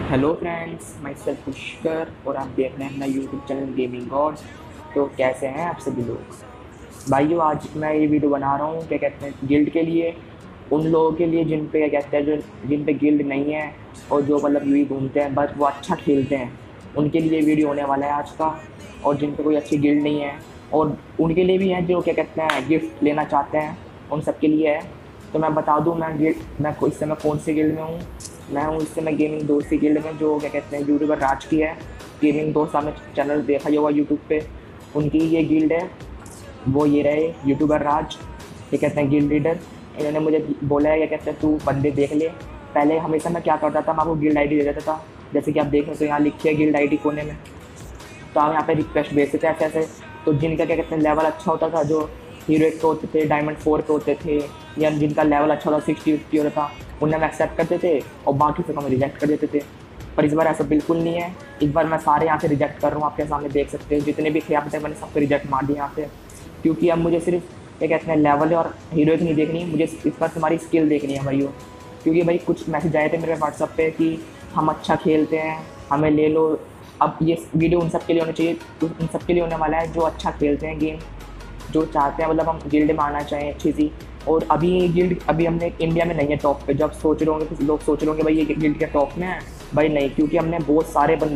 Hello friends, myself Pushkar और आप देख रहे हैं अपना यूट्यूब चैनल गेमिंग गॉड। तो कैसे हैं आप सभी लोग भाइयों। आज मैं ये वीडियो बना रहा हूँ क्या कहते हैं गिल्ड के लिए, उन लोगों के लिए जिन पे क्या कहते हैं जो जिन पे गिल्ड नहीं है और जो मतलब यूँ ही घूमते हैं बस वो अच्छा खेलते हैं, उनके लिए वीडियो होने वाला है आज का। और जिन पे कोई अच्छी गिल्ड नहीं है और उनके लिए भी है जो क्या कहते हैं गिफ्ट लेना चाहते हैं, उन सब के लिए है। तो मैं बता दूँ मैं इस समय कौन सी गिल्ड में हूँ। मैं हूँ इस समय गेमिंग दोस्त की गिल्ड में, जो क्या कहते हैं यूट्यूबर राज की है। गेमिंग दोस्त आपने चैनल देखा ही होगा यूट्यूब पे, उनकी ये गिल्ड है। वो ये रहे यूट्यूबर राज, ये कहते हैं गिल्ड लीडर। इन्होंने मुझे बोला है क्या कहते हैं तू बंदे देख ले। पहले हमेशा मैं क्या करता था, मैं आपको गिल्ड आईडी दे देता था, जैसे कि आप देख रहे हो तो यहाँ लिखी है गिल्ड आईडी कोने में। तो आप यहाँ पे रिक्वेस्ट भेजते थे ऐसे ऐसे। तो जिनका क्या कहते हैं लेवल अच्छा होता था, जो हीरो 1 पे होते थे, डायमंड 4 पे होते थे, या जिनका लेवल अच्छा होता 60-50 होता था, उन्हें हम एक्सेप्ट करते थे और बाकी से हम रिजेक्ट कर देते थे। पर इस बार ऐसा बिल्कुल नहीं है। इस बार मैं सारे यहाँ से रिजेक्ट कर रहा हूँ, आपके सामने देख सकते हो जितने भी थे यहाँ पे मैंने सबको रिजेक्ट मार दिया यहाँ से। क्योंकि अब मुझे सिर्फ क्या कहते हैं लेवल और हीरोइक नहीं देखनी, मुझे इस बार तुम्हारी स्किल देखनी है भाई। क्योंकि भाई कुछ मैसेज आए थे मेरे व्हाट्सअप पे कि हम अच्छा खेलते हैं, हमें ले लो। अब ये वीडियो उन सब के लिए होनी चाहिए, तो उन सब के लिए होने वाला है जो अच्छा खेलते हैं गेम, जो चाहते हैं मतलब हम गिल्ड में आना चाहें अच्छी सी। और अभी ये गिल्ड अभी हमने इंडिया में नहीं है टॉप पे। जब सोच रहे होंगे कुछ लोग सोच रहे होंगे भाई ये गिल्ड के टॉप में है, भाई नहीं। क्योंकि हमने बहुत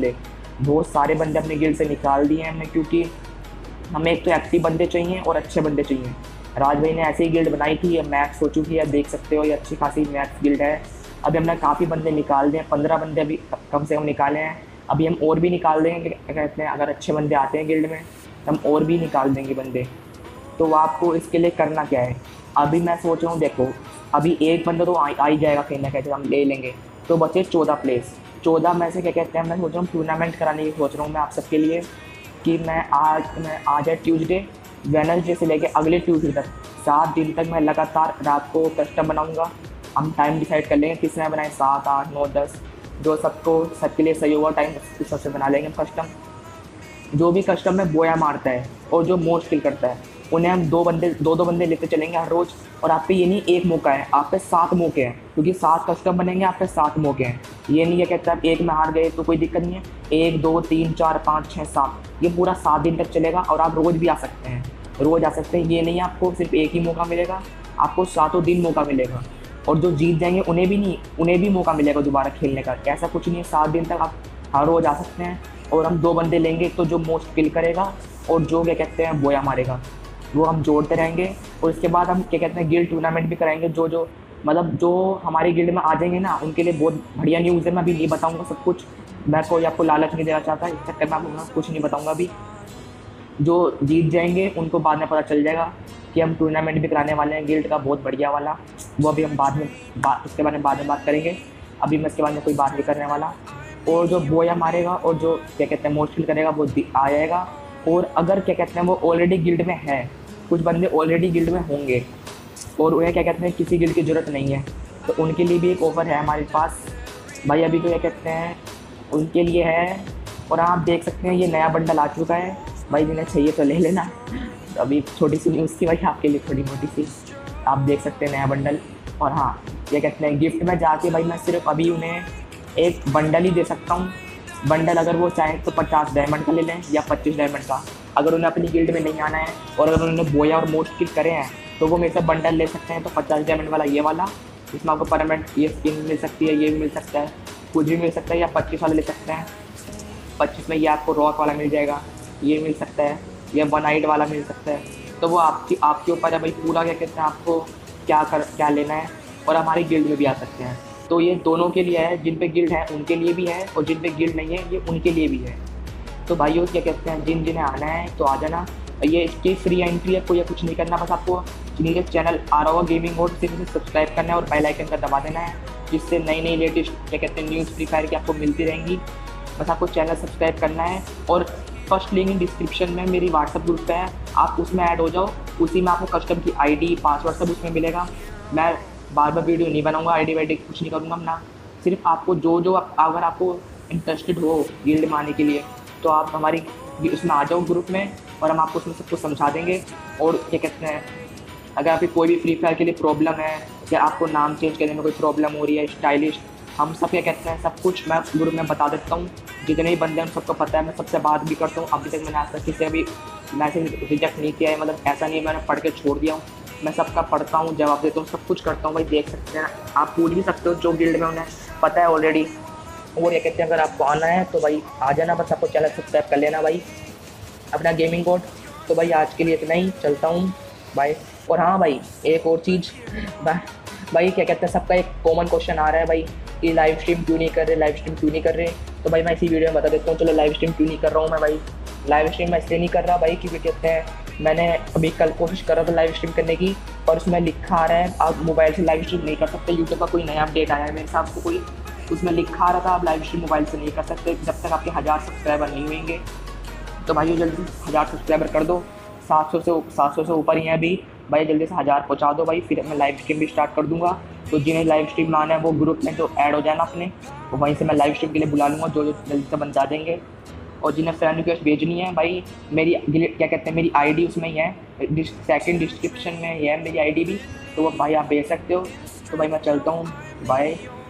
सारे बंदे अपने गिल्ड से निकाल दिए हैं हमने। क्योंकि हमें एक तो एक्टिव बंदे चाहिए और अच्छे बंदे चाहिए। राज भाई ने ऐसे ही गिल्ड बनाई थी, ये मैक्स हो चुकी है, देख सकते हो ये अच्छी खासी मैक्स गिल्ड है। अभी हमने काफ़ी बंदे निकाल दिए, 15 बंदे अभी कम से कम निकाले हैं। अभी हम और भी निकाल देंगे, क्या कहते हैं अगर अच्छे बंदे आते हैं गिल्ड में तो हम और भी निकाल देंगे बंदे। तो आपको इसके लिए करना क्या है, अभी मैं सोच रहा हूँ देखो, अभी एक बंदा तो आ ही जाएगा कहीं ना कहीं, तो हम ले लेंगे। तो बचे 14 प्लेस। 14 में से क्या कहते हैं मैं सोच रहा हूँ टूर्नामेंट कराने की सोच रहा हूँ मैं आप सबके लिए। कि मैं आज है ट्यूसडे, वेडनेसडे से लेके अगले ट्यूसडे तक 7 दिन तक मैं लगातार रात को कस्टम बनाऊँगा। हम टाइम डिसाइड कर लेंगे किस समय बनाएं, 7, 8, 9, 10, जो सबके लिए सही होगा टाइम उस हिसाब से बना लेंगे कस्टम। जो भी कस्टम में बोया मारता है और जो मोस्ट किल करता है, उन्हें हम दो बंदे लेते चलेंगे हर रोज़। और आप पे ये नहीं एक मौका है, आप पे 7 मौके हैं, क्योंकि 7 कस्टम बनेंगे, आप पे 7 मौके हैं। ये नहीं है कहते आप एक में हार गए तो कोई दिक्कत नहीं है, 1, 2, 3, 4, 5, 6, 7, ये पूरा 7 दिन तक चलेगा। और आप रोज़ भी आ सकते हैं, रोज़ आ सकते हैं। ये नहीं है आपको सिर्फ एक ही मौका मिलेगा, आपको 7 दिन मौका मिलेगा। और जो जीत जाएंगे उन्हें भी मौका मिलेगा दोबारा खेलने का। ऐसा कुछ नहीं है, 7 दिन तक आप हर रोज़ आ सकते हैं। और हम 2 बंदे लेंगे, तो जो मोस्ट किल करेगा और जो क्या कहते हैं बोया मारेगा, वो हम जोड़ते रहेंगे। और इसके बाद हम क्या कहते हैं गिल्ड टूर्नामेंट भी कराएंगे। जो मतलब जो हमारी गिल्ड में आ जाएंगे ना, उनके लिए बहुत बढ़िया न्यूज़ है। मैं अभी नहीं बताऊंगा सब कुछ, मैं कोई आपको लालच नहीं देना चाहता, इस चक्कर में आपको कुछ नहीं बताऊंगा अभी। जो जीत जाएंगे उनको बाद में पता चल जाएगा कि हम टूर्नामेंट भी कराने वाले हैं गिल्ड का, बहुत बढ़िया वाला। वो अभी हम उसके बारे में बाद में बात करेंगे। अभी मैं इसके बारे में कोई बात नहीं करने वाला। और जो बोया मारेगा और जो क्या कहते हैं मोस्ट किल करेगा वो आ जाएगा। और अगर क्या कहते हैं वो ऑलरेडी गिल्ड में है, कुछ बंदे ऑलरेडी गिल्ड में होंगे और उन्हें क्या कहते हैं किसी गिल्ड की ज़रूरत नहीं है, तो उनके लिए भी एक ऑफ़र है हमारे पास भाई। अभी तो क्या कहते हैं उनके लिए है। और आप देख सकते हैं ये नया बंडल आ चुका है भाई, जिन्हें चाहिए तो ले लेना। तो अभी छोटी सी न्यूज़ थी भाई आपके लिए, थोड़ी मोटी सी, आप देख सकते हैं नया बंडल। और हाँ, क्या कहते हैं गिफ्ट में जाके भाई मैं सिर्फ अभी उन्हें एक बंडल ही दे सकता हूँ। बंडल अगर वो चाहें तो 50 डायमंड का ले लें या 25 डायमंड का। अगर उन्हें अपनी गिल्ड में नहीं आना है और अगर उन्होंने बोया और मोस्ट किल करे हैं, तो वो मेरे से बंडल ले सकते हैं। तो 50 डायमंड वाला ये वाला, इसमें आपको परमानेंट ये स्किन मिल सकती है, ये भी मिल सकता है, कुछ भी मिल सकता है। या 25 वाला ले सकते हैं, 25 में ये आपको रॉक वाला मिल जाएगा, ये मिल सकता है, या 1 नाइट वाला मिल सकता है। तो वो आपके ऊपर है भाई, पूरा क्या कहते हैं आपको क्या लेना है। और हमारी गिल्ड में भी आ सकते हैं। तो ये दोनों के लिए है, जिन पे गिल्ड है उनके लिए भी है, और जिन पे गिल्ड नहीं है ये उनके लिए भी है। तो भाइयों क्या कहते हैं जिन्हें आना है तो आ जाना। ये इसकी फ्री एंट्री है, कोई कुछ नहीं करना, बस आपको नीचे चैनल आ रहा होगा गेमिंग मोड, सिर्फ इसे सब्सक्राइब करना है और बेल आइकन का दबा देना है, जिससे नई लेटेस्ट क्या कहते हैं न्यूज़ फ्री फायर की आपको मिलती रहेंगी। बस आपको चैनल सब्सक्राइब करना है। और फर्स्ट लिंक डिस्क्रिप्शन में मेरी व्हाट्सअप ग्रुप पे है, आप उसमें ऐड हो जाओ। उसी में आपको कस्टम की आईडी पासवर्ड सब उसमें मिलेगा। मैं बार बार वीडियो नहीं बनाऊंगा, आईडी वाईडी कुछ नहीं करूँगा ना, सिर्फ आपको अगर आपको इंटरेस्टेड हो गिल्ड में आने के लिए, तो आप हमारी उसमें आ जाओ ग्रुप में, और हम आपको उसमें सब कुछ समझा देंगे। और क्या कहते हैं अगर आपकी कोई भी फ्री फायर के लिए प्रॉब्लम है, या आपको नाम चेंज करने में कोई प्रॉब्लम हो रही है, स्टाइलिश हम सब क्या कहते हैं, सब कुछ मैं ग्रुप में बता देता हूँ। जितने भी बंदे हैं उन सबको पता है, मैं सबसे बात भी करता हूँ। अभी तक मैंने आज तक किसी भी मैसेज रिजेक्ट नहीं किया है, मतलब ऐसा नहीं है मैंने पढ़ के छोड़ दिया हूँ। मैं सबका पढ़ता हूँ, जवाब देता हूँ, सब कुछ करता हूँ भाई। देख सकते हैं आप, पूछ भी सकते हो जो गिल्ड में उन्हें पता है ऑलरेडी। और ये कहते हैं अगर आपको आना है तो भाई आ जाना, बस आपको चैनल सब्सक्राइब कर लेना भाई, अपना गेमिंग कोड। तो भाई आज के लिए इतना ही, चलता हूँ भाई। और हाँ भाई, एक और चीज़ भाई क्या कहते हैं, सबका एक कॉमन क्वेश्चन आ रहा है भाई कि लाइव स्ट्रीम क्यों नहीं कर रहे, लाइव स्ट्रीम क्यों नहीं कर रहे। तो भाई मैं इसी वीडियो में बता देता हूँ। चलो लाइव स्ट्रीम क्यों नहीं कर रहा हूँ मैं भाई। लाइव स्ट्रीम मैं इसलिए नहीं कर रहा भाई क्योंकि कहते हैं मैंने अभी कल कोशिश कर रहा था लाइव स्ट्रीम करने की, और उसमें लिखा आ रहा है आप मोबाइल से लाइव स्ट्रीम नहीं कर सकते। यूट्यूब का कोई नया अपडेट आया है मेरे हिसाब से, कोई उसमें लिखा आ रहा था आप लाइव स्ट्रीम मोबाइल से नहीं कर सकते जब तक आपके 1000 सब्सक्राइबर नहीं होंगे। तो भाई जल्दी 1000 सब्सक्राइबर कर दो। 700 से ऊपर ही हैं अभी भाई, जल्दी से 1000 पहुँचा दो भाई, फिर मैं लाइव स्ट्रीम भी स्टार्ट कर दूँगा। तो जिन्हें लाइव स्ट्रीम में आना है वो ग्रुप में जो ऐड हो जाना अपने, तो वहीं से मैं लाइव स्ट्रीम के लिए बुला लूँगा, जो जल्दी से बन जा देंगे। और जिन्हें फ्रेंड रिक्वेस्ट भेजनी है भाई, मेरी क्या कहते हैं मेरी आईडी उसमें ही है, सेकंड डिस्क्रिप्शन में ही है मेरी आईडी भी, तो वो भाई आप भेज सकते हो। तो भाई मैं चलता हूँ, बाय।